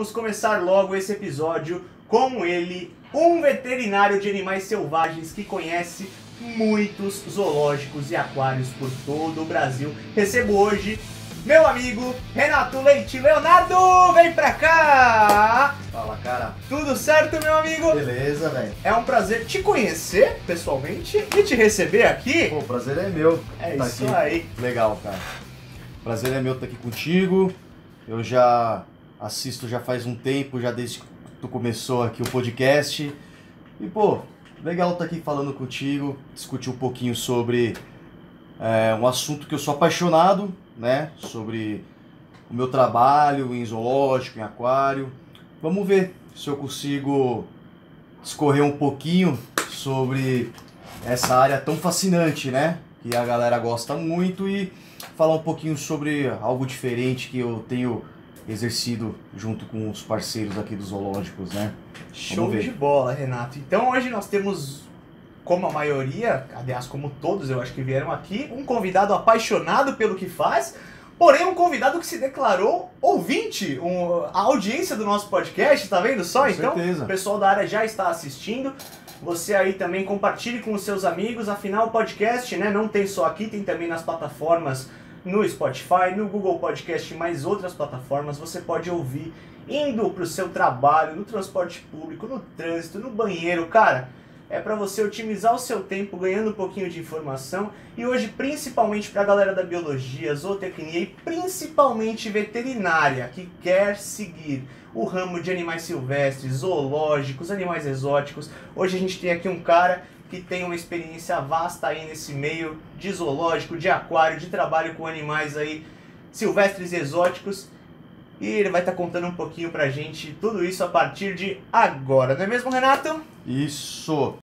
vamos começar logo esse episódio com ele, um veterinário de animais selvagens que conhece muitos zoológicos e aquários por todo o Brasil. Recebo hoje meu amigo Renato Leite. Leonardo, vem pra cá! Fala, cara. Tudo certo, meu amigo? Beleza, velho. É um prazer te conhecer pessoalmente e te receber aqui. Pô, o prazer é meu. É tá isso aqui. aí. Legal, cara. O prazer é meu estar aqui contigo. Eu já assisto já faz um tempo, já desde que tu começou aqui o podcast. E, pô, legal estar aqui falando contigo, discutir um pouquinho sobre um assunto que eu sou apaixonado, né? Sobre o meu trabalho em zoológico, em aquário. Vamos ver se eu consigo discorrer um pouquinho sobre essa área tão fascinante, né? Que a galera gosta muito e falar um pouquinho sobre algo diferente que eu tenho exercido junto com os parceiros aqui dos zoológicos, né? Show de bola, Renato. Então hoje nós temos, como a maioria, aliás, como todos eu acho que vieram aqui, um convidado apaixonado pelo que faz, porém um convidado que se declarou ouvinte, a audiência do nosso podcast, tá vendo só? Com então, certeza. O pessoal da área já está assistindo. Você aí também compartilhe com os seus amigos, afinal o podcast, né, não tem só aqui, tem também nas plataformas, no Spotify, no Google Podcast e mais outras plataformas. Você pode ouvir indo pro seu trabalho, no transporte público, no trânsito, no banheiro, cara. É para você otimizar o seu tempo, ganhando um pouquinho de informação. E hoje, principalmente para a galera da biologia, zootecnia e principalmente veterinária, que quer seguir o ramo de animais silvestres, zoológicos, animais exóticos. Hoje a gente tem aqui um cara que tem uma experiência vasta aí nesse meio de zoológico, de aquário, de trabalho com animais aí silvestres e exóticos. E ele vai estar contando um pouquinho pra gente tudo isso a partir de agora. Não é mesmo, Renato? Isso!